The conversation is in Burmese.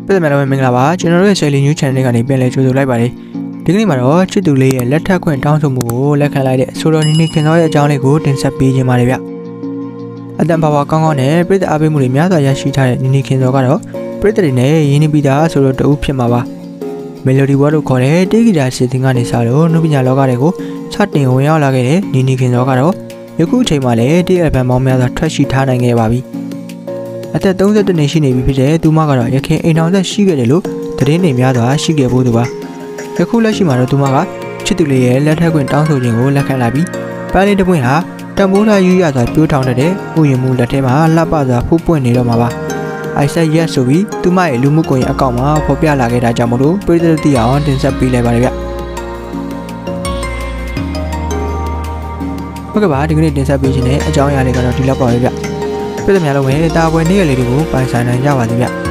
ပြည်သူများလည်းမင်္ဂလာပါကျွန်တော်တို့ရဲ့ Sally New Channel ကနေပြန်လည်ကြိုဆိုလိုက်ပါတယ်ဒီကနေ့မှာတော့ချစ်သူလေးရဲ့လက်ထပ်ခွင့်တောင်းဆိုမှုကိုလက်ခံလိုက်တဲ့ဆိုတော်နီနီခင်သောရဲ့အကြောင်းလေးကိုတင်ဆက်ပေးခြင်းပါတယ်ဗျအတန်ပါကောင်းကောင်းနဲ့ပြည်သူအားပေးမှုတွေများစွာရရှိထားတဲ့နီနီခင်သောကတော့ပြည်သူတွေနဲ့ရင်းနှီးပြီးသားဆိုတော့တူဖြစ်မှာပါမယ်လိုဒီဝါလို့ခေါ်တဲ့တေးဂီတာစီစဉ်ကနေစလို့နုပညာလောကတွေကိုစတင်ဝင်ရောက်လာခဲ့တဲ့နီနီခင်သောကတော့ယခုအချိန်မှာလည်းတေးအပန်ပေါင်းများစွာထွက်ရှိထားနိုင်ခဲ့ပါပြီအသက်32နှစ်ရှိနေပြီဖြစ်တဲ့သူမကတော့ရခင်အိမ်ထောင်သက်ရှိခဲ့တယ်လို့သတင်းတွေများစွာရှိခဲ့ဖို့သူပါယခုလက်ရှိမှာတော့သူမကချစ်သူလေးရဲ့လက်ထပ်ခွင့်တောင်းဆိုခြင်းကိုလက်ခံလိုက်ပြီးပန်းလေးတစ်ပွင့်ဟာတံမိုးထားယူရစွာပြိုးထောင်တဲ့ဥယျာဉ်မှုလက်ထဲမှာလှပစွာဖူးပွင့်နေတော့မှာပါအိုက်ဆက်ရက်ဆိုပြီးသူမရဲ့လူမှုကွန်ရက်အကောင့်မှာဖော်ပြလာခဲ့တာကြောင့်မလို့ပြည်သူသိအောင်တင်ဆက်ပေးလိုက်ပါတယ်ဗျဟုတ်ကဲ့ပါဒီကနေ့တင်ဆက်ပေးခြင်းနဲ့အကြောင်းအရာလေးကတော့ဒီလောက်ပါပဲဗျပြည်သူများလုံးပဲတာပွဲနေ့ရက်လေးတွေကိုပိုင်ဆိုင်နိုင်ကြပါစေဗျ